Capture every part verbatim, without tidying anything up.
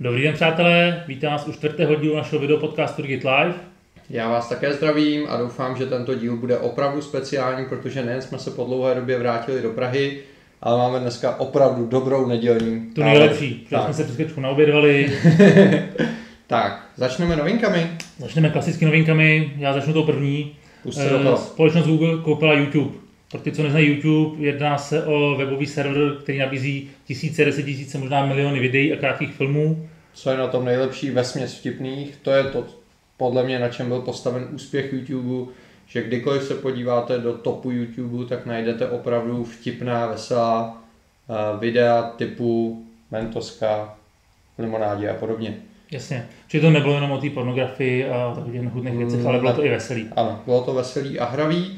Dobrý den, přátelé, vítám vás u čtvrtého dílu našeho videopodcastu Digit Live. Já vás také zdravím a doufám, že tento díl bude opravdu speciální, protože nejen jsme se po dlouhé době vrátili do Prahy, ale máme dneska opravdu dobrou nedělní. To nejlepší, protože jsme se přes chvíličku naobědvali. Tak, začneme novinkami. Začneme klasickými novinkami, já začnu tou první. E, Společnost Google koupila YouTube. Pro ty, co neznají YouTube, jedná se o webový server, který nabízí tisíce, deset tisíce, možná miliony videí a krátkých filmů. Co je na tom nejlepší, vesměs vtipných, to je to podle mě, na čem byl postaven úspěch YouTube, že kdykoliv se podíváte do topu YouTube, tak najdete opravdu vtipná, veselá uh, videa typu Mentoska, Limonádě a podobně. Jasně, čili to nebylo jenom o té pornografii a takových nechutných věcech, ale bylo to i veselý. Ano, bylo to veselý a hravý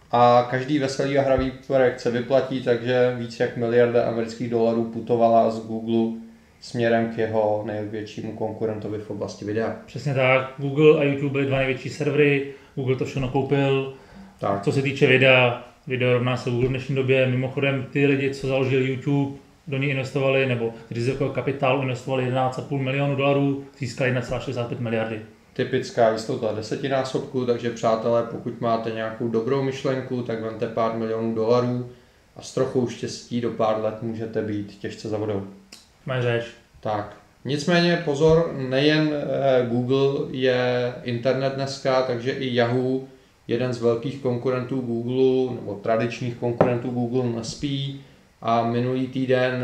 a každý veselý a hravý projekt se vyplatí, takže víc jak miliarda amerických dolarů putovala z Google směrem k jeho největšímu konkurentovi v oblasti videa. Přesně tak, Google a YouTube byly dva největší servery, Google to všechno koupil. Tak. Co se týče videa, video rovná se Google v dnešní době, mimochodem ty lidi, co založili YouTube, do něj investovali, nebo kteří z jako kapitálu investovali jedenáct celá pět milionu dolarů, získali jedna celá šedesát pět miliardy. Typická jistota desetinásobku, takže přátelé, pokud máte nějakou dobrou myšlenku, tak vemte pár milionů dolarů a s trochou štěstí do pár let můžete být těžce za vodou. Máš řeč. Tak, nicméně pozor, nejen Google je internet dneska, takže i Yahoo, jeden z velkých konkurentů Google, nebo tradičních konkurentů Google, nespí a minulý týden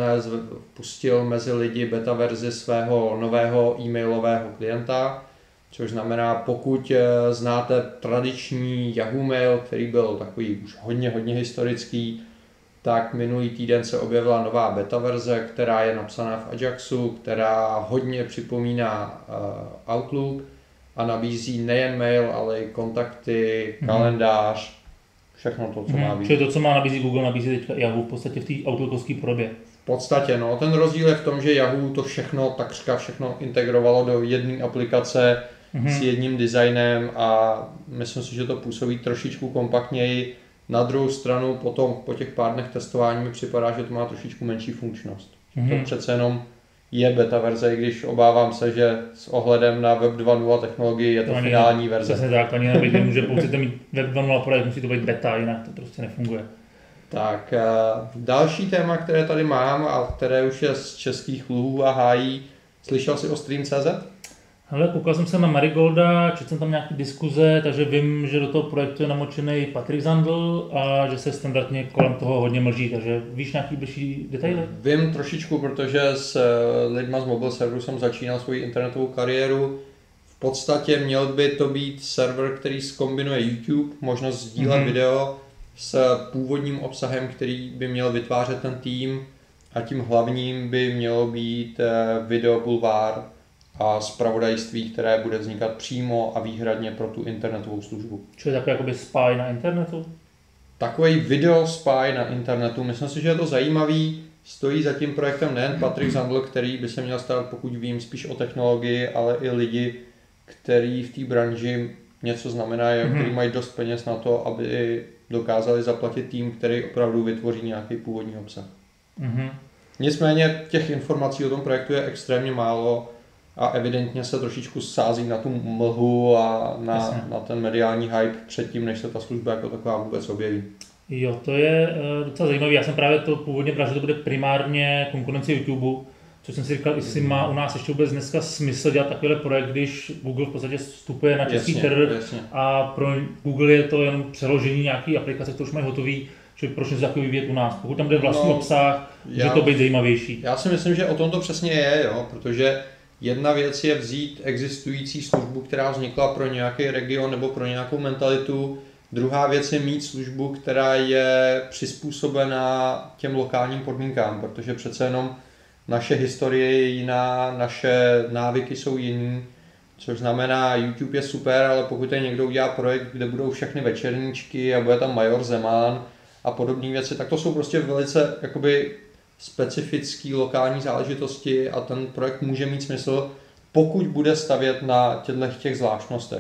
pustil mezi lidi beta verzi svého nového e-mailového klienta, což znamená, pokud znáte tradiční Yahoo Mail, který byl takový už hodně, hodně historický, tak minulý týden se objevila nová beta verze, která je napsaná v Ajaxu, která hodně připomíná uh, Outlook a nabízí nejen mail, ale i kontakty, kalendář, všechno to, co mm-hmm. má být. Čili to, co má nabízí Google, nabízí teďka Yahoo v podstatě v té outlookovské podobě. V podstatě, no. Ten rozdíl je v tom, že Yahoo to všechno, takřka všechno integrovalo do jedné aplikace mm-hmm. s jedním designem a myslím si, že to působí trošičku kompaktněji. Na druhou stranu potom po těch pár dnech testování mi připadá, že to má trošičku menší funkčnost. Mm-hmm. To přece jenom je beta verze, i když obávám se, že s ohledem na web dva tečka nula technologii je to, to finální verze. Přesně tak, ani nebejte, může pouze mít web dva tečka nula projekt, musí to být beta, jinak to prostě nefunguje. Tak, další téma, které tady mám a které už je z českých luhů a hájí, slyšel jsi o Stream tečka cé zet? Hele, koukal jsem se na Marigolda, četl jsem tam nějaké diskuze, takže vím, že do toho projektu je namočený Patrik Zandl a že se standardně kolem toho hodně mlží, takže víš nějaký bližší detaily? Vím trošičku, protože s lidma z Mobile Serveru jsem začínal svoji internetovou kariéru. V podstatě měl by to být server, který zkombinuje YouTube, možnost sdílet mm-hmm. video s původním obsahem, který by měl vytvářet ten tým a tím hlavním by mělo být video bulvár a zpravodajství, které bude vznikat přímo a výhradně pro tu internetovou službu. Čili takový jakoby spy na internetu? Takový video spy na internetu. Myslím si, že je to zajímavý. Stojí za tím projektem nejen Patrik Zandl, který by se měl starat, pokud vím, spíš o technologii, ale i lidi, kteří v té branži něco znamenají, mm-hmm. kteří mají dost peněz na to, aby dokázali zaplatit tým, který opravdu vytvoří nějaký původní obsah. Mm-hmm. Nicméně těch informací o tom projektu je extrémně málo a evidentně se trošičku sází na tu mlhu a na, na ten mediální hype předtím, než se ta služba jako taková vůbec objeví. Jo, to je uh, docela zajímavé. Já jsem právě to původně bral, že to bude primárně konkurence YouTube, což jsem si říkal, jestli má u nás ještě vůbec dneska smysl dělat takovýhle projekt, když Google v podstatě vstupuje na český trh a pro Google je to jenom přeložení nějaký aplikace, které už mají hotový, že proč něco takový vyvíjet u nás. Pokud tam bude vlastní no, obsah, může to být zajímavější. Já si myslím, že o tom to přesně je, jo, protože jedna věc je vzít existující službu, která vznikla pro nějaký region nebo pro nějakou mentalitu. Druhá věc je mít službu, která je přizpůsobená těm lokálním podmínkám, protože přece jenom naše historie je jiná, naše návyky jsou jiný, což znamená, YouTube je super, ale pokud je někdo udělá projekt, kde budou všechny večerníčky a bude tam Major Zeman a podobné věci, tak to jsou prostě velice jakoby specifické lokální záležitosti a ten projekt může mít smysl, pokud bude stavět na těchto těch zvláštnostech.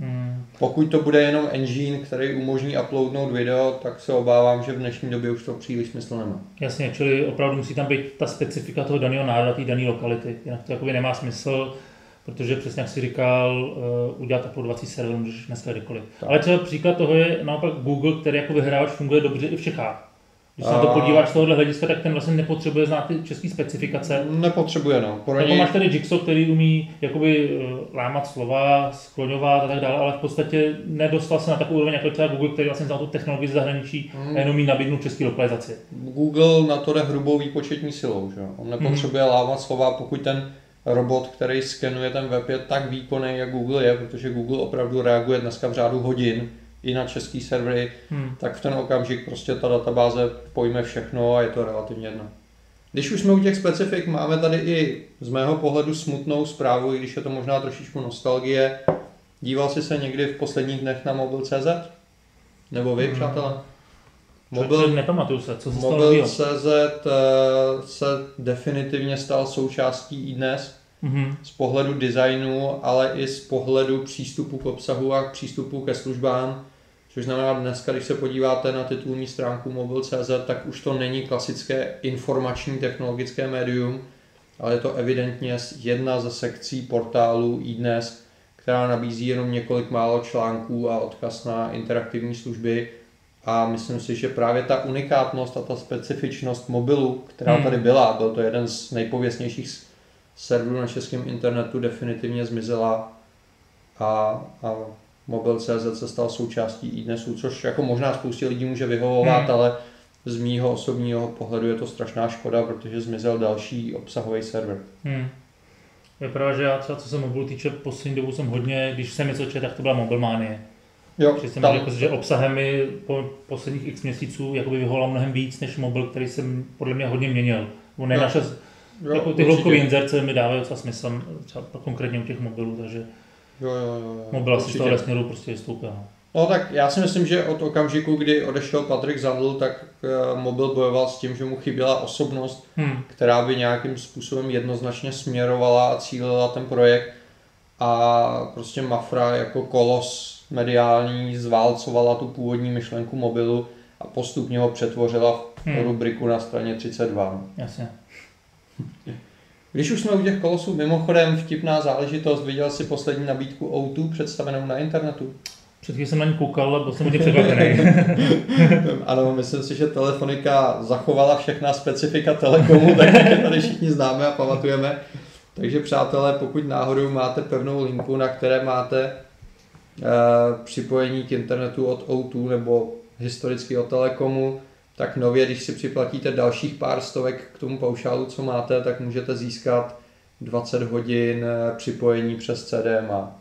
Hmm. Pokud to bude jenom engine, který umožní uploadnout video, tak se obávám, že v dnešní době už to příliš smysl nemá. Jasně, čili opravdu musí tam být ta specifika toho daného národa, té dané lokality, jinak to jakoby nemá smysl, protože přesně jak jsi říkal, uh, udělat uploadovací server můžeš dneska kdykoliv. Tak. Ale třeba příklad toho je naopak Google, který jako vyhrávač funguje dobře i v Čechách. Když se na to podíváš z tohohle hlediska, tak ten vlastně nepotřebuje znát ty české specifikace. Nepotřebuje, no. Jako máš tady Jigsaw, který umí jakoby lámat slova, skloňovat a tak dále, ale v podstatě nedostal se na takovou úroveň jako třeba Google, který vlastně znal tu technologii z zahraničí hmm. a jenom jí nabídnout český lokalizaci. Google na to jde hrubou výpočetní silou, že? On nepotřebuje hmm. lámat slova, pokud ten robot, který skenuje ten web, je tak výkonný, jak Google je, protože Google opravdu reaguje dneska v řádu hodin i na český servery, hmm. tak v ten okamžik prostě ta databáze pojme všechno a je to relativně jedno. Když už jsme u těch specifik, máme tady i z mého pohledu smutnou zprávu, i když je to možná trošičku nostalgie. Díval jsi se někdy v posledních dnech na mobil tečka cé zet? Nebo vy, hmm. přátelé? Mobil, nepamatuju se, co se stalo mobil tečka cé zet se definitivně stal součástí iDnes mm-hmm. z pohledu designu, ale i z pohledu přístupu k obsahu a k přístupu ke službám. Což znamená dneska, když se podíváte na titulní stránku mobil tečka cé zet, tak už to není klasické informační technologické médium, ale je to evidentně jedna ze sekcí portálu iDnes, která nabízí jenom několik málo článků a odkaz na interaktivní služby. A myslím si, že právě ta unikátnost a ta specifičnost mobilu, která tady byla, byl to jeden z nejpověstnějších serverů na českém internetu, definitivně zmizela a, a mobil tečka cé zet se stal součástí iDnesu, což jako možná spoustě lidí může vyhovovat, hmm. ale z mýho osobního pohledu je to strašná škoda, protože zmizel další obsahový server. Hmm. Je pravda, že já třeba co se mobilu týče, poslední dobu jsem hodně, když jsem něco četl, tak to byla Mobilmanie. Jo, že jsem tam... řekl, že obsahem mi po posledních x měsíců jakoby vyvolal mnohem víc než mobil, který jsem podle mě hodně měnil. On nenašel, jo, jako ty hloubkové inzerce mi dávají docela smysl, třeba konkrétně u těch mobilů, takže jo, jo, jo, jo. mobil asi z toho směru prostě vystoupil. No. no tak já si myslím, že od okamžiku, kdy odešel Patrik Zandl, tak uh, mobil bojoval s tím, že mu chyběla osobnost, hmm. která by nějakým způsobem jednoznačně směrovala a cílila ten projekt a prostě Mafra jako kolos mediální zválcovala tu původní myšlenku mobilu a postupně ho přetvořila v hmm. rubriku na straně třicet dva. Jasně. Když už jsme u těch kolosů, mimochodem vtipná záležitost, viděl jsi poslední nabídku O dva představenou na internetu? Před chvíli jsem na ní koukal, byl jsem hodně překvapený. Ano, myslím si, že Telefonika zachovala všechna specifika Telekomu, tak je tady všichni známe a pamatujeme. Takže přátelé, pokud náhodou máte pevnou linku, na které máte připojení k internetu od O dva nebo historicky od Telekomu, tak nově, když si připlatíte dalších pár stovek k tomu paušálu, co máte, tak můžete získat dvacet hodin připojení přes C D M A.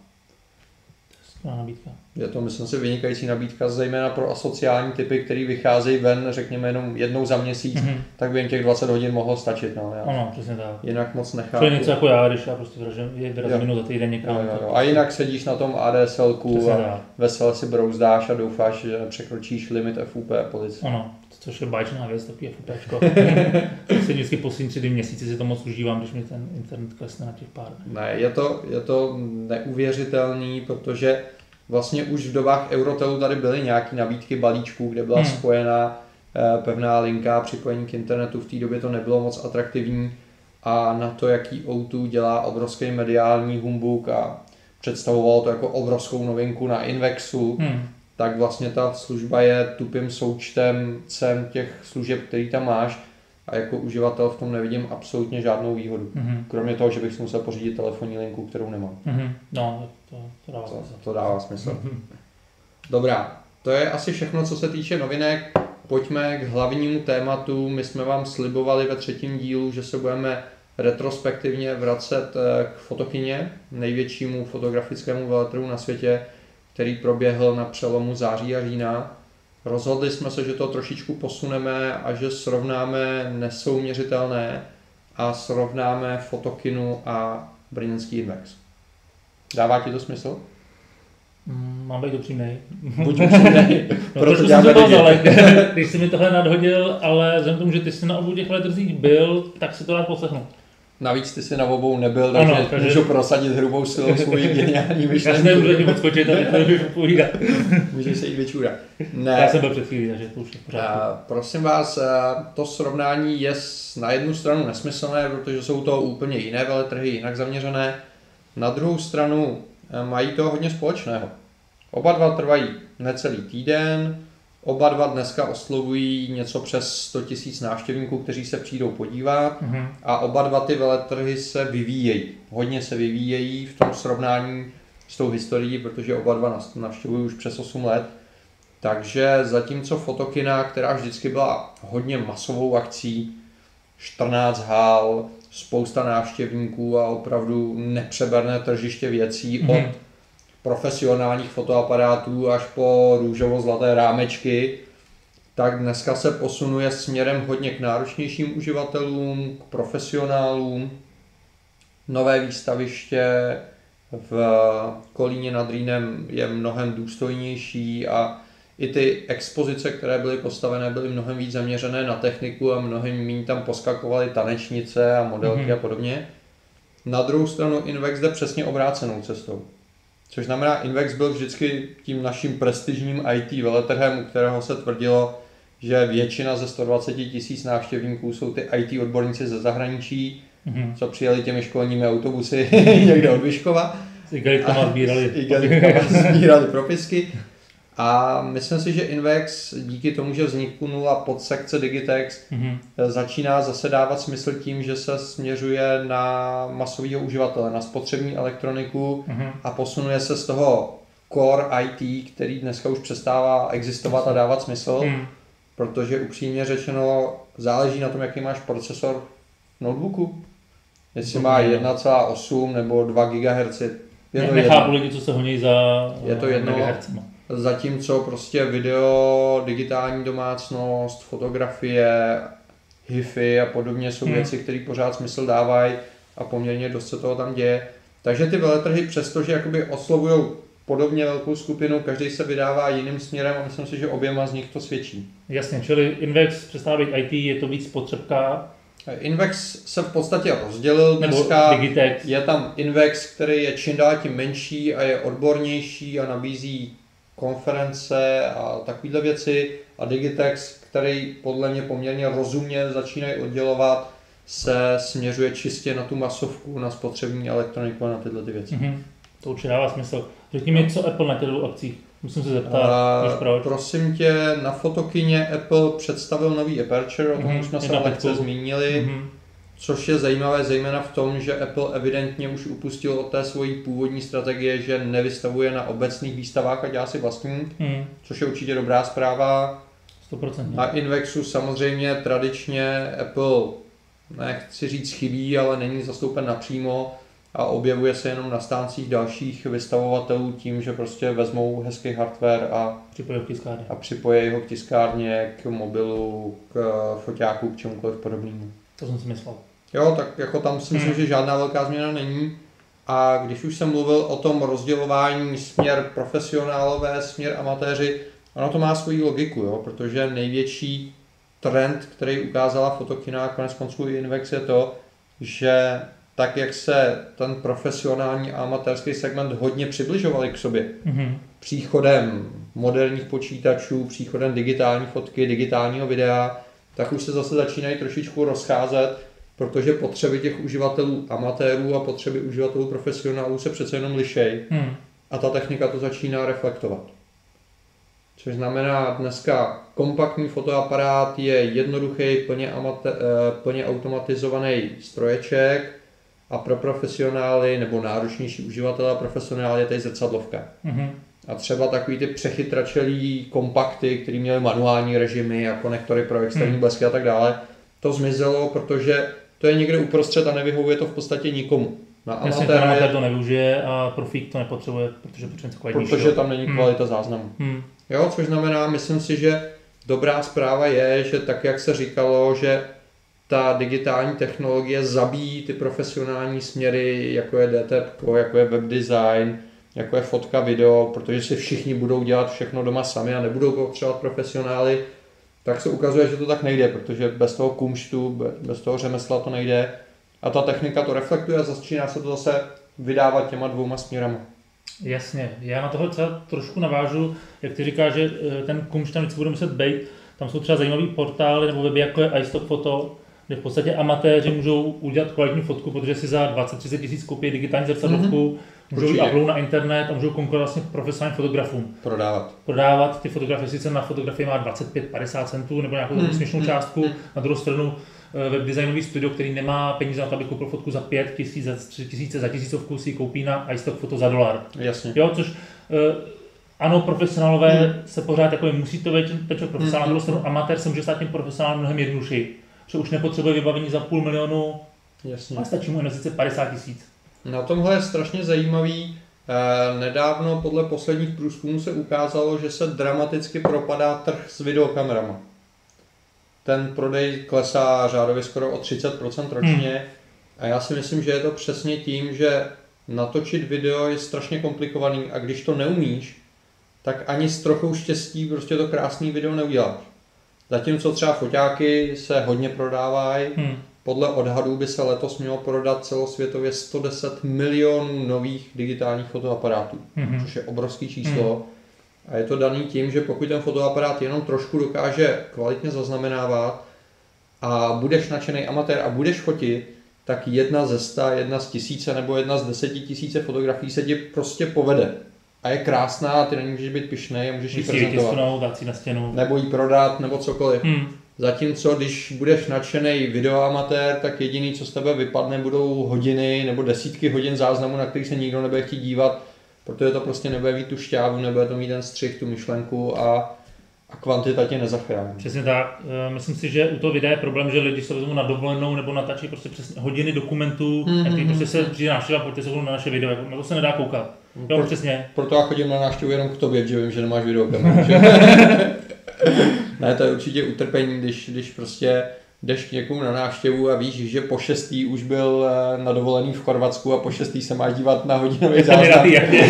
Nabídka. Je to, myslím si, vynikající nabídka, zejména pro asociální typy, který vycházejí ven, řekněme, jenom jednou za měsíc, mm-hmm. tak by jim těch dvacet hodin mohlo stačit. No, já ano, přesně tak. Jinak moc nechápu. To je něco jako já, když já prostě vyrazím minut za týden někam. Jo, jo, jo. A jinak sedíš na tom ADSLku a vesele si brouzdáš a doufáš, že překročíš limit F U P policie. Ano, což je báječná věc, takový FUPčko. Se vždycky poslední tři měsíci si to moc užívám, když mi ten internet klesne na těch pár. Ne, je to, je to neuvěřitelný, protože vlastně už v dobách Eurotelu tady byly nějaké nabídky balíčků, kde byla hmm. spojená eh, pevná linka, připojení k internetu. V té době to nebylo moc atraktivní a na to, jaký O dva dělá obrovský mediální humbuk a představovalo to jako obrovskou novinku na Invexu, hmm. tak vlastně ta služba je tupým součtem cen těch služeb, který tam máš a jako uživatel v tom nevidím absolutně žádnou výhodu. Mm-hmm. Kromě toho, že bych si musel pořídit telefonní linku, kterou nemám. Mm-hmm. No, to, to dává to, smysl. To dává smysl. Mm-hmm. Dobrá, to je asi všechno, co se týče novinek. Pojďme k hlavnímu tématu. My jsme vám slibovali ve třetím dílu, že se budeme retrospektivně vracet k Fotokyně, největšímu fotografickému veletrhu na světě, který proběhl na přelomu září a října. Rozhodli jsme se, že to trošičku posuneme a že srovnáme nesouměřitelné a srovnáme Fotokynu a brněnský Invex. Dává ti to smysl? Mm, mám být upřímnej. Buď upřímnej. No, trošku jsem to dalek, když jsi mi tohle nadhodil, ale vzhledem k tomu, že ty jsi na obou těch veletrzích byl, tak si to rád poslechnu. Navíc ty jsi na obou nebyl, takže, ano, takže... můžu prosadit hrubou silou svoji geniální myšlenku. Já jsem nemůžu odskočit, ale to nemůžu povídat. Můžeš se jít vyčůrat. Ne. Já jsem byl před chvílí, takže to už je v pořádku. Uh, prosím vás, uh, to srovnání je na jednu stranu nesmyslné, protože jsou to úplně jiné veletrhy, jinak zaměřené. Na druhou stranu uh, mají to hodně společného. Oba dva trvají necelý týden, oba dva dneska oslovují něco přes sto tisíc návštěvníků, kteří se přijdou podívat mm-hmm. a oba dva ty veletrhy se vyvíjejí. Hodně se vyvíjejí v tom srovnání s tou historií, protože oba dva navštěvují už přes osm let. Takže zatímco Fotokina, která vždycky byla hodně masovou akcí, čtrnáct hal, spousta návštěvníků a opravdu nepřeberné tržiště věcí mm-hmm. od profesionálních fotoaparátů až po růžovo-zlaté rámečky, tak dneska se posunuje směrem hodně k náročnějším uživatelům, k profesionálům. Nové výstaviště v Kolíně nad Rýnem je mnohem důstojnější a i ty expozice, které byly postavené, byly mnohem víc zaměřené na techniku a mnohem méně tam poskakovaly tanečnice a modelky mm-hmm. a podobně. Na druhou stranu Invex jde přesně obrácenou cestou. Což znamená, Invex byl vždycky tím naším prestižním í té veletrhem, u kterého se tvrdilo, že většina ze sto dvacet tisíc návštěvníků jsou ty í té odborníci ze zahraničí, mm-hmm. co přijeli těmi školními autobusy někde od Vyškova. S igelitkama sbírali. igelitkama sbírali propisky. A myslím si, že Invex díky tomu, že vzniknula podsekce Digitex, mm-hmm. začíná zase dávat smysl tím, že se směřuje na masového uživatele, na spotřební elektroniku mm-hmm. a posunuje se z toho core í té, který dneska už přestává existovat a dávat smysl, mm. protože upřímně řečeno záleží na tom, jaký máš procesor v notebooku. Jestli má jedna celá osm nebo dva gigahertz. Ne, nechápu lidi, co se honí za je to jedno. megahertzma. Zatímco prostě video, digitální domácnost, fotografie, hi-fi a podobně jsou hmm. věci, které pořád smysl dávají a poměrně dost se toho tam děje. Takže ty veletrhy přestože jakoby oslovují podobně velkou skupinu, každý se vydává jiným směrem a myslím si, že oběma z nich to svědčí. Jasně, čili Invex přestává být í té, je to víc spotřebka. Invex se v podstatě rozdělil dneska, je tam Invex, který je čím dál tím menší a je odbornější a nabízí konference a takovéhle věci a Digitex, který podle mě poměrně rozumně začínají oddělovat, se směřuje čistě na tu masovku, na spotřební elektroniku a na tyhle ty věci. Mm-hmm. To určitě dává smysl. Řekni mi, co Apple na těch dvou akcích? Musím se zeptat, uh, proč. Prosím tě, na Fotokině Apple představil nový Aperture, o tom mm-hmm. už jsme se lehce zmínili, mm-hmm. což je zajímavé zejména v tom, že Apple evidentně už upustil od té svojí původní strategie, že nevystavuje na obecných výstavách a dělá si vlastní, mm. což je určitě dobrá zpráva. sto procent. Na Invexu samozřejmě tradičně Apple, nechci říct chybí, ale není zastoupen napřímo a objevuje se jenom na stáncích dalších vystavovatelů tím, že prostě vezmou hezký hardware a připojí ho k tiskárně. A připojí ho k tiskárně, k mobilu, k foťáku, k čemukoliv podobnému. To jsem si myslel. Jo, tak jako tam si myslím, hmm. že žádná velká změna není. A když už jsem mluvil o tom rozdělování směr profesionálové, směr amatéři, ono to má svoji logiku, jo, protože největší trend, který ukázala Fotokina a konec konců i Invex je to, že tak, jak se ten profesionální a amatérský segment hodně přibližovali k sobě, mm-hmm. příchodem moderních počítačů, příchodem digitální fotky, digitálního videa, tak už se zase začínají trošičku rozcházet, protože potřeby těch uživatelů amatérů a potřeby uživatelů profesionálů se přece jenom lišejí hmm. a ta technika to začíná reflektovat. Což znamená, dneska kompaktní fotoaparát je jednoduchý, plně, amate, plně automatizovaný stroječek a pro profesionály nebo náročnější uživatelé a profesionály je tady zrcadlovka. Hmm. A třeba takový ty přechytračelý kompakty, které měly manuální režimy a konektory pro externí hmm. blesky a tak dále, to zmizelo, protože to je někde uprostřed a nevyhovuje to v podstatě nikomu. Na amatér amatér to nevyužije a profík to nepotřebuje, protože potřebuje kvalitnější. Protože tam není kvalita hmm. záznamu. Hmm. Jo, což znamená, myslím si, že dobrá zpráva je, že tak, jak se říkalo, že ta digitální technologie zabíjí ty profesionální směry, jako je D T P, jako je webdesign, jako je fotka, video, protože si všichni budou dělat všechno doma sami a nebudou potřebovat profesionály, tak se ukazuje, že to tak nejde, protože bez toho kumštu, bez toho řemesla to nejde. a ta technika to reflektuje a začíná se to zase vydávat těma dvouma směrama. Jasně, já na tohle třeba trošku navážu, jak ty říkáš, že ten kumš tam vždycky bude muset být, tam jsou třeba zajímavý portály nebo weby jako je iStock Photo, kde v podstatě amatéři můžou udělat kvalitní fotku, protože si za dvacet třicet tisíc koupí digitální zrcadlovku, mm-hmm. můžou ji uploadnout na internet a můžou konkurovat vlastně profesionálním fotografům. Prodávat. Prodávat ty fotografie, sice na fotografii má dvacet pět padesát centů nebo nějakou mm-hmm. směšnou částku, mm-hmm. na druhou stranu webdesignový studio, který nemá peníze na to, aby koupil fotku za pět tisíc, za tři tisíce, za tisícovku, si ji koupí na iStock Photo za dolar. Jasně. Jo, což ano, profesionálové mm. se pořád jako musí to být ten profesionál, na druhou stranu amatér se může stát tím profesionálem mnohem jednodušší. Že už nepotřebuje vybavení za půl milionu, jasně. A stačí mu investice padesát tisíc. Na tomhle je strašně zajímavý. Nedávno podle posledních průzkumů se ukázalo, že se dramaticky propadá trh s videokamerama. Ten prodej klesá řádově skoro o třicet procent ročně hmm. a já si myslím, že je to přesně tím, že natočit video je strašně komplikovaný a když to neumíš, tak ani s trochou štěstí prostě to krásný video neuděláš. Zatímco třeba foťáky se hodně prodávají, hmm. podle odhadů by se letos mělo prodat celosvětově sto deset milionů nových digitálních fotoaparátů, hmm. což je obrovský číslo. Hmm. A je to daný tím, že pokud ten fotoaparát jenom trošku dokáže kvalitně zaznamenávat a budeš nadšený amatér a budeš fotit, tak jedna ze sta, jedna z tisíce nebo jedna z deseti tisíce fotografií se ti prostě povede. A je krásná a ty na ní můžeš být pyšnej a můžeš ji prezentovat. Dát si na stěnu. Nebo ji prodat, nebo cokoliv. Hmm. Zatímco, když budeš nadšený videoamatér, tak jediný, co z tebe vypadne, budou hodiny nebo desítky hodin záznamu, na který se nikdo nebude chtít dívat, protože to prostě nebude mít tu šťávu, nebude to mít ten střih, tu myšlenku a, a kvantita tě nezachrání. Přesně tak. Myslím si, že u toho videa je problém, že lidi se vezmou na dovolenou nebo natáčí prostě přesně hodiny dokumentů, mm-hmm. jak prostě se přijde návštěva, pojďte se na naše video, na to se nedá koukat. Jo, Pro, přesně. Proto já chodím na návštěvu jenom k tobě, že vím, že nemáš videokameru. Ne, to je určitě utrpení, když, když prostě jdeš k někomu na návštěvu a víš, že po šestý už byl na dovolený v Chorvatsku a po šestý se máš dívat na hodinový záznam.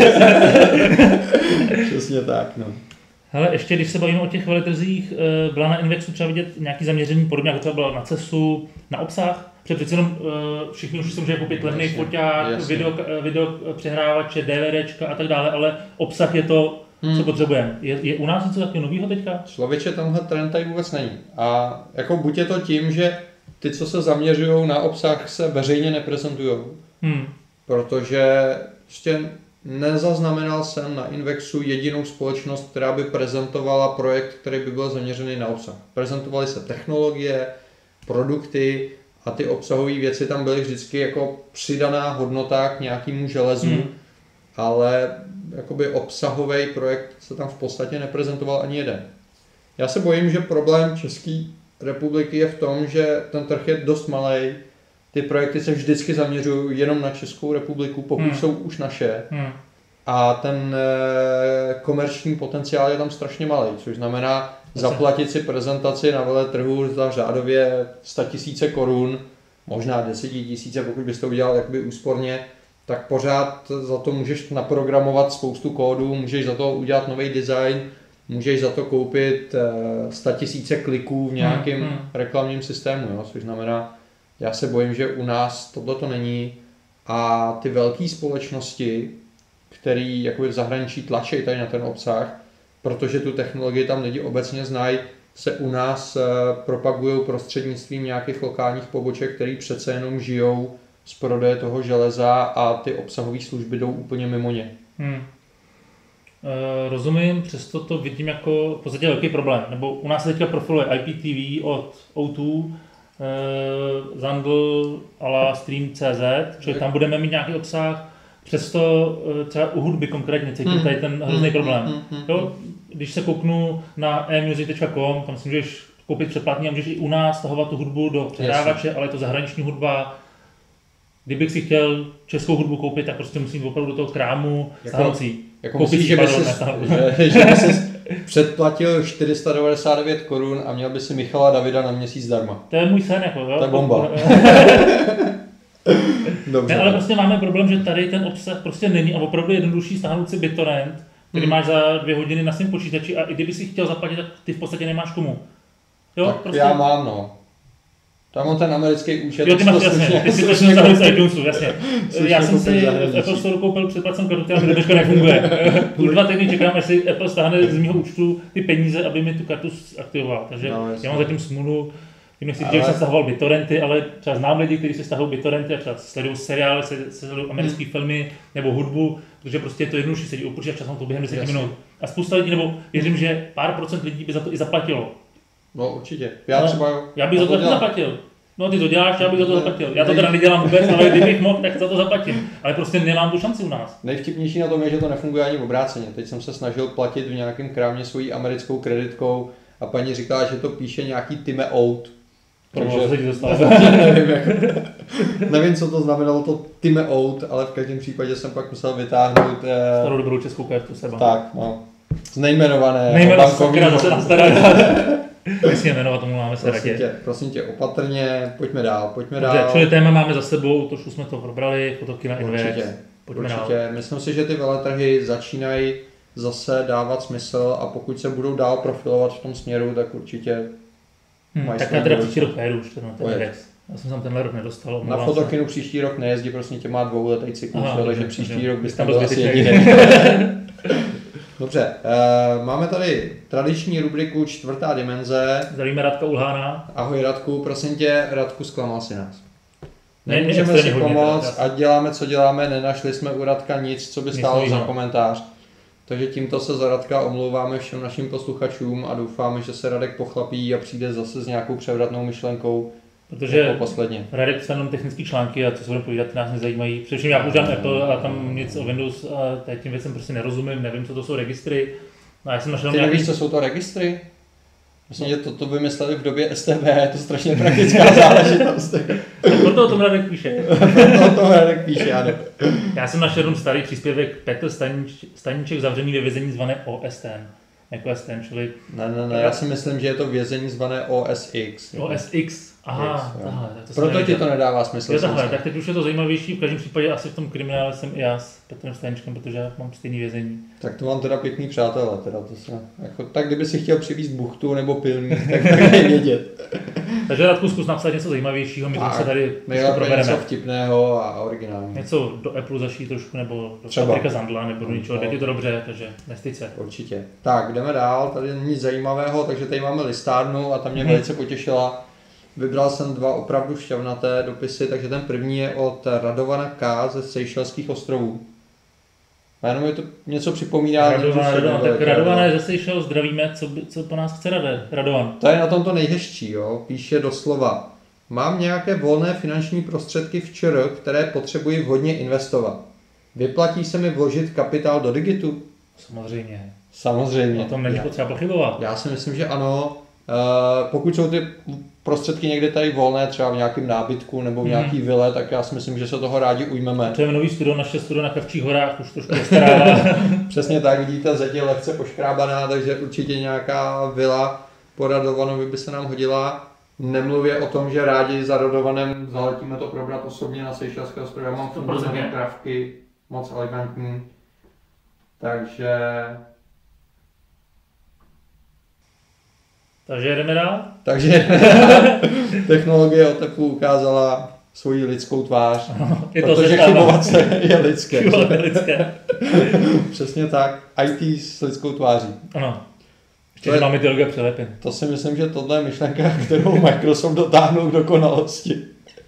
Přesně tak, no. Hele, ještě když se bavíme o těch veletrzích, byla na Invexu třeba vidět nějaký zaměření, podobně jako třeba byla na cestu, na obsah? Protože přece jenom všichni už si může koupit levný foťák, video, video přehrávače, DVDčka a tak dále, ale obsah je to, hmm. co potřebujeme. Je, je u nás něco takového nového teďka? Člověče, tenhle trend tady vůbec není. A jako buď je to tím, že ty, co se zaměřují na obsah, se veřejně neprezentují. Hmm. Protože prostě nezaznamenal jsem na Invexu jedinou společnost, která by prezentovala projekt, který by byl zaměřený na obsah. Prezentovaly se technologie, produkty a ty obsahové věci tam byly vždycky jako přidaná hodnota k nějakému železu, hmm. ale jakoby obsahový projekt se tam v podstatě neprezentoval ani jeden. Já se bojím, že problém České republiky je v tom, že ten trh je dost malej, ty projekty se vždycky zaměřují jenom na Českou republiku, pokud hmm. jsou už naše. Hmm. A ten e, komerční potenciál je tam strašně malý, což znamená zaplatit si prezentaci na veletrhu za řádově sto tisíc korun, možná deset tisíc, pokud bys to udělal jakoby úsporně, tak pořád za to můžeš naprogramovat spoustu kódů, můžeš za to udělat nový design, můžeš za to koupit e, sto tisíc kliků v nějakém hmm. reklamním systému, jo? Což znamená, já se bojím, že u nás tohle to není a ty velké společnosti, které jakoby v zahraničí tlačí tady na ten obsah, protože tu technologii tam lidi obecně znají, se u nás propagují prostřednictvím nějakých lokálních poboček, které přece jenom žijou z prodeje toho železa a ty obsahové služby jdou úplně mimo ně. Hmm. E, rozumím, přesto to vidím jako v podstatě velký problém. Nebo u nás se teďka profiluje I P T V od O dva, e, Zandl a la Stream tečka cé zet, čili tam budeme mít nějaký obsah. Přesto třeba u hudby konkrétně cítím tady ten hrozný problém. Jo? Když se kouknu na e music tečka com, tam si můžeš koupit předplatný a můžeš i u nás stahovat tu hudbu do přehrávače, ale je to zahraniční hudba. Kdybych si chtěl českou hudbu koupit, tak prostě musím opravdu do toho krámu stáhnocí. Jako myslíš, že by si, že, že by si předplatil čtyři sta devadesát devět korun a měl by si Michala Davida na měsíc zdarma. To je můj sen, jako, jo? To je bomba. Dobře. Ne, ale prostě máme problém, že tady ten obsah prostě není a opravdu je jednodušší stáhnout si BitTorrent, který hmm. máš za dvě hodiny na svém počítači a i kdyby si chtěl zaplatit, tak ty v podstatě nemáš komu. Jo, tak prostě... já mám, no. Tam mám ten americký účet. Jo, ty máš jasně, ty si to šel zahrát z iTunesu, jasně. Já jsem si v Apple Store koupil předplacenou kartu, která mi do dneška nefunguje. Už dva týdny čekám, až si Apple stáhne z mého účtu ty peníze, aby mi tu kartu aktivoval. Takže no, já mám zatím smůlu. Tím nechci říct, že jsem stahoval BitTorrenty, ale třeba znám lidi, kteří si stahují BitTorrenty a třeba sledují seriály, sledují americké hmm. filmy nebo hudbu, protože prostě je to jednodušší, sedí u počítače, časem to během deseti minut. A spousta lidí, nebo věřím, že pár procent lidí by za to i zaplatilo. No určitě. Já třeba jo. Já bych za to, to zaplatil. No ty to děláš, já bych za to zaplatil. Já to teda nedělám vůbec, ale kdybych mohl, tak za to zaplatím. Ale prostě nemám tu šanci u nás. Nejvtipnější na tom je, že to nefunguje ani obráceně. Teď jsem se snažil platit v nějakém krámě svojí americkou kreditkou a paní říkala, že to píše nějaký time out. Takže nevím, jak, nevím, co to znamenalo to time out, ale v každém případě jsem pak musel vytáhnout starou dobrou českou kartu seba. Tak, no. Z nejmenované Nejmenované bankovního. Myslím jmenovat, tomu máme se prosím tě, prosím tě, opatrně, pojďme dál, pojďme Dobře, dál. Čili téma máme za sebou, trošku jsme to probrali, fotoky na Invex. Určitě, pojďme určitě. Dál. Myslím si, že ty veletrhy začínají zase dávat smysl a pokud se budou dál profilovat v tom směru, tak určitě hmm, mají tak já teda příští rok pojedu už ten Invex. Já jsem tam tenhle rok nedostal. Na Fotokinu příští rok nejezdí, prostě tě má dvouletý cyklus, takže příští takže rok bys tam byl byl asi zbytečný. jediný. Dobře, uh, máme tady tradiční rubriku Čtvrtá dimenze. Zdravíme Radka Ulhána. Ahoj Radku, prosím tě, Radku, zklamal si nás. Ne, Nemůžeme si pomoct, ať děláme, co děláme, nenašli jsme u Radka nic, co by stálo za komentář. Takže tímto se za Radka omlouváme všem našim posluchačům a doufáme, že se Radek pochlapí a přijde zase s nějakou převratnou myšlenkou. Protože jako Radek psal jenom technické články a co se budeme povídat, ty nás nezajímají. Především já používám Apple a tam nic o Windows a tím věcem prostě nerozumím, nevím, co to jsou registry. A já jsem našel Ty nějaký... nevíš, co jsou to registry? Myslím, že to, to vymysleli v době S T B, je to strašně praktická záležitost. Proto o tom Radek píše. Proto o tom Radek píše, ano. Já jsem našel jenom starý příspěvek Petr Staníč, Staníček zavřený ve vězení zvané O S N. Jako S T N, čili... Ne, ne, ne, já si myslím, že je to vězení zvané O S X. O S X, aha, X, tahle, tak to proto ti to nedává smysl. Je tahle, tak teď už je to zajímavější, v každém případě asi v tom kriminále jsem i já s Petrem Staníčkem, protože já mám stejný vězení. Tak to mám teda pěkný přátelé, teda to se, jako, tak kdyby si chtěl přivízt buchtu nebo pilník, tak tak nevědět. Takže Radku, zkus napsat něco zajímavějšího, my to se tady probereme. Něco vtipného a originálního. Něco do Apple zašít trošku, nebo do Patrika Zandla, nebo do ničeho, teď je to dobře, takže nestyď se. Určitě. Tak, jdeme dál, tady není nic zajímavého, takže tady máme listárnu a ta mě hmm. velice potěšila. Vybral jsem dva opravdu šťavnaté dopisy, takže ten první je od Radovana K. ze Seychelských ostrovů. A jenom je to něco připomíná. Radovan, Radovan, tak Radovan je ze Seychel, zdravíme, co, by, co po nás chce Rade, Radovan. To je na tom to nejhezčí, jo? Píše doslova. Mám nějaké volné finanční prostředky v ČR, které potřebuji vhodně investovat. Vyplatí se mi vložit kapitál do Digitu? Samozřejmě. Samozřejmě. O tom není potřeba pochybovat. Já si myslím, že ano. Pokud jsou ty prostředky někde tady volné, třeba v nějakém nábytku nebo v nějaký hmm. vile, tak já si myslím, že se toho rádi ujmeme. To je nový studio, naše studio na Kavčích horách, už trošku postarává. Přesně tak, vidíte, zeď je lehce poškrábaná, takže určitě nějaká vila po Radovanovi by se nám hodila. Nemluvě o tom, že rádi za Radovanem zaletíme to probrat osobně na Seychelské ostrovy. Já mám funkční trávky, moc elegantní. Takže... Takže jedeme dál? Takže technologie o teplu ukázala svoji lidskou tvář, je to protože chybovace je lidské. Chybovace je lidské. Přesně tak, I T s lidskou tváří. Ano. Ještě, že máme ty loga přelepin. To si myslím, že tohle je myšlenka, kterou Microsoft dotáhnul k dokonalosti.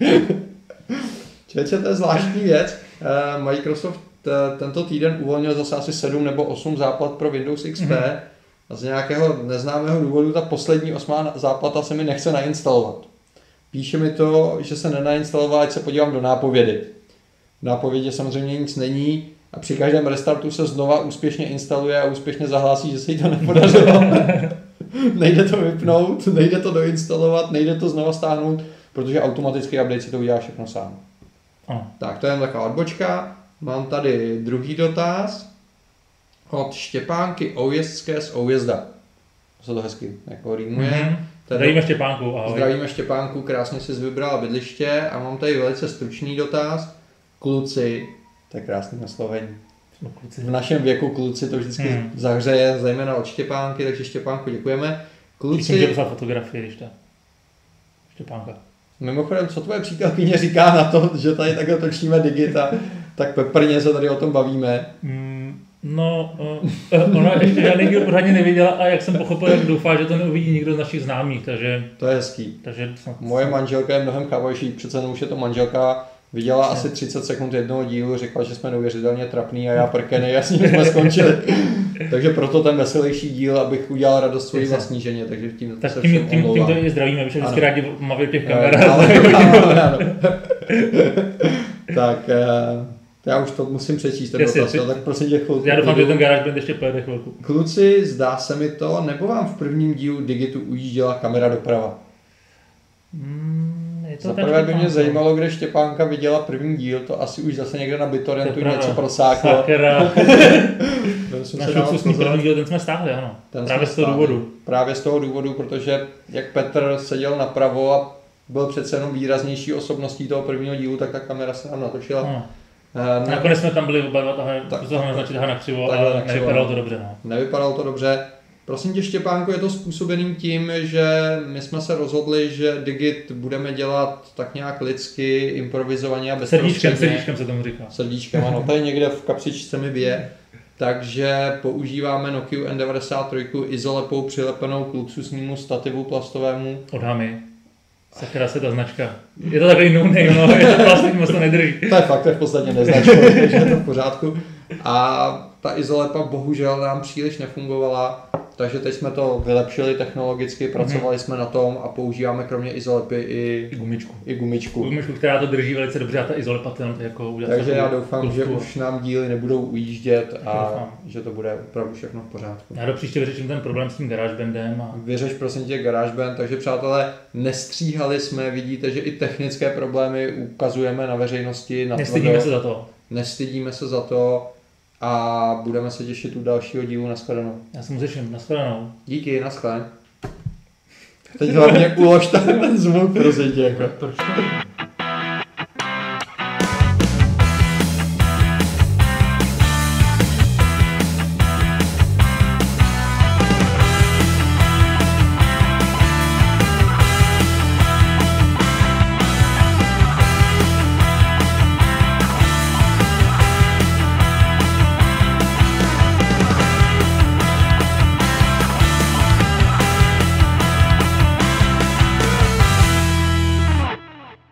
Čeče, to je zvláštní věc. Microsoft tento týden uvolnil zase asi sedm nebo osm záplat pro Windows X P. Mm-hmm. A z nějakého neznámého důvodu ta poslední osmá záplata se mi nechce nainstalovat. Píše mi to, že se nenainstalovala, ať se podívám do nápovědy. V nápovědě samozřejmě nic není a při každém restartu se znova úspěšně instaluje a úspěšně zahlásí, že se jí to nepodařilo. Nejde to vypnout, nejde to doinstalovat, nejde to znova stáhnout, protože automaticky update si to udělá všechno sám. Ano. Tak, to je taková odbočka. Mám tady druhý dotaz. Od Štěpánky Oujezdské z Oujezda. To se to hezky jako rýmuje. Mm-hmm. Zdravíme Štěpánku, ahoj. Zdravíme Štěpánku, krásně jsi vybrala bydliště a mám tady velice stručný dotaz. Kluci, to je krásný naslovení. V našem věku kluci to vždycky mm. zahřeje, zejména od Štěpánky, takže Štěpánku děkujeme. Kluci... Když jsem poslal fotografii, když ta Štěpánka. Mimochodem, co tvoje přítelkyně říká na to, že tady takhle točíme Digita, tak peprně se tady o tom bavíme. Mm, no, uh, ona ještě žádný díl pořádně neviděla a jak jsem pochopil, jak doufá, že to neuvidí nikdo z našich známých, takže... To je hezký. Takže, Moje manželka je mnohem chápavejší, přece jenom už je to manželka, viděla asi třicet sekund jednoho dílu, řekla, že jsme neuvěřitelně trapný a já prkenej a s ním jsme skončili. Takže proto ten veselější díl, abych udělal radost svojí vlastní ženě, takže tím tak se tím, všem tím, tím omlouvám. to i zdravíme, protože vždycky rádi mluví o těch No, kamerách. ano, ano, ano. Tak já už to musím přečíst, ten Jasně, dotaz, ty- tak prosím tě chvilku. Já doufám, že ten garáž band ještě pojede chvilku. Kluci, zdá se mi to, nebo vám v prvním dílu Digitu ujížděla kamera doprava? Mm, je to Za tak prvé by mě Štěpánko. zajímalo, kde Štěpánka viděla první díl, to asi už zase někde na To je BitTorrentu pravda. něco prosáklo. Sakra. Musím Náš se dát luxusní pozor. první díl, ten jsme stáhli, ano. Ten Právě jsme z toho stáhli. důvodu. Právě z toho důvodu, protože jak Petr seděl napravo a byl přece jenom výraznější osobností toho prvního dílu, tak ta kamera se nám natočila. Ano. Eh, ne, Nakonec jsme tam byli oba dva, tahle, Tak- to znamená značit tahle na křivo, takhle ale na křivo, nevypadalo no. to dobře. No. Nevypadalo to dobře. Prosím tě, Štěpánko, je to způsobeným tím, že my jsme se rozhodli, že Digit budeme dělat tak nějak lidsky, improvizovaně a Srdíčkem, bezprostředně. srdíčkem se tomu říká. Srdíčkem, ano, tady někde v kapsičce mi bije. Takže používáme Nokia N devadesát tři izolepou přilepenou k luxusnímu stativu plastovému. Od Hamy. Sakra se ta značka. Je to takový no name, no, je to plastik, moc to nedrží. To je fakt, to je v podstatě neznačkové, takže je to v pořádku. A ta izolepa bohužel nám příliš nefungovala, takže teď jsme to vylepšili technologicky, pracovali jsme na tom a používáme kromě izolepy i, I gumičku. i gumičku. Gumičku, která to drží velice dobře a ta izolepa ten jako udělat. Takže já takovou doufám, že tlustou. už nám díly nebudou ujíždět a Doufám. že to bude opravdu všechno v pořádku. Já do příště vyřeším ten problém s tím GarageBandem a Vyřeš prosím tě GarageBand, takže přátelé, nestříhali jsme, vidíte, že i technické problémy ukazujeme na veřejnosti. Na nestydíme tvrdo. se za to. Nestydíme se za to a budeme se těšit u dalšího dílu. Nashledanou. Já se mu řeším, nashledanou. Díky, naschle. Teď hlavně ulož ten, ten zvuk, prosím tě. Jako. Proč to?